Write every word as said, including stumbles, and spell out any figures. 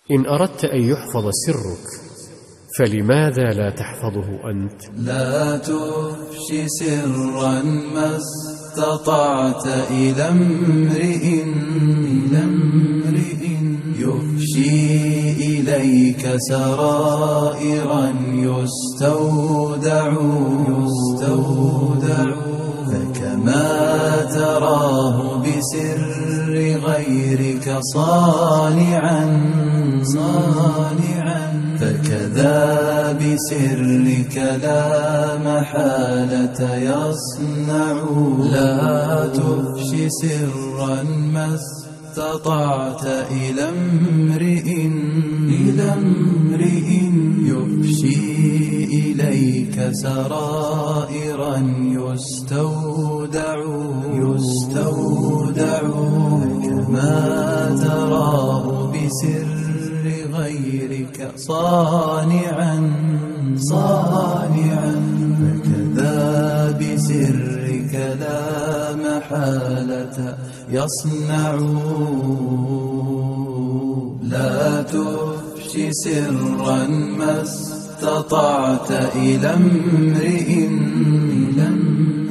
إن أردت أن يحفظ سرك فلماذا لا تحفظه أنت؟ لا تفشي سرا ما استطعت إلى امرئ يفشي إليك سرائرا يستودع فكما تراه بسر غيرك صانعا فكذا بسرك لا محالة يصنع. لا تفشي سرا ما استطعت إلى امرئ يفشي إليك سرائرا يستودع كما تراه بسر غيرك صانعا فكذا بسرك لا محالة يصنع. لا تفشي سرا ما استطعت إلى امرئ